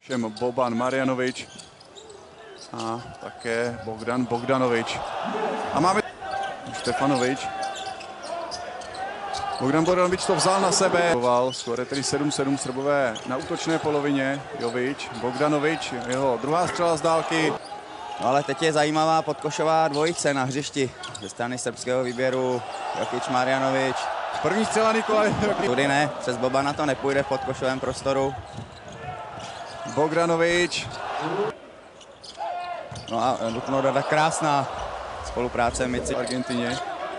Boban Marjanović a také Bogdan Bogdanović. A máme Štefanović. Bogdan Bogdanović to vzal na sebe. Skoro tedy 7-7 Srbové na útočné polovině. Jović, Bogdanović, jeho druhá střela z dálky. No ale teď je zajímavá podkošová dvojice na hřišti ze strany srbského výběru. Jokić, Marjanović. První střela Nikolaj. Tudy ne, přes Bobana to nepůjde v podkošovém prostoru. Bogdanović. No a nutno dodat krásná spolupráce mezi v Argentině.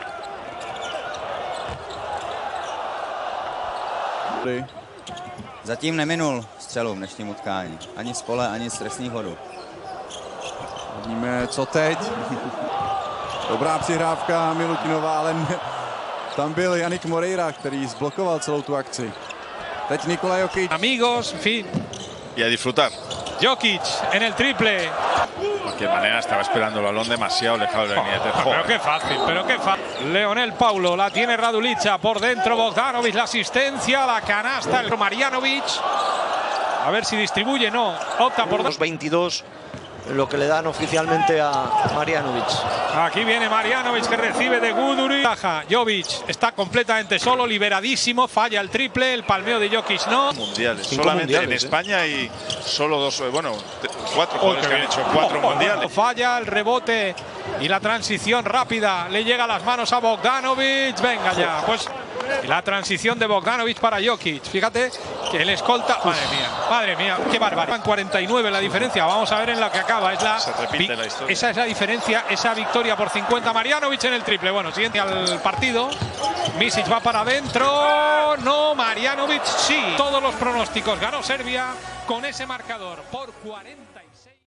Zatím neminul střelu v dnešním utkání. Ani z pole, ani z trestních hodů. Vidíme, co teď. Dobrá přihrávka Milutinová, ale tam byl Yannick Moreira, který zblokoval celou tu akci. Teď Nikola Jokić. Amigos, en fin. Y a disfrutar. Jokić en el triple. De cualquier manera estaba esperando el balón demasiado lejos de la línea. Pero qué fácil, pero qué fácil. Leonel Paulo, la tiene Radulica por dentro. Bogdanović, la asistencia, la canasta, el Marjanović. A ver si distribuye, no. Opta por los 22, lo que le dan oficialmente a Marjanović. Aquí viene Marjanović que recibe de Gudurić. Jović está completamente solo, liberadísimo, falla el triple, el palmeo de Jokić no. Mundiales. 5 solamente mundiales, en España y solo dos, bueno, 4 jugadores que han hecho 4 mundiales. Falla el rebote y la transición rápida le llega a las manos a Bogdanović. Venga ya, pues la transición de Bogdanović para Jokić. Fíjate que el escolta. Madre mía, qué bárbaro. En 49 la diferencia. Vamos a ver en la que acaba. Se repite la historia. Esa es la diferencia, esa victoria por 50. Marjanović en el triple. Bueno, siguiente al partido. Misic va para adentro. No, Marjanović sí. Todos los pronósticos. Ganó Serbia con ese marcador por 46.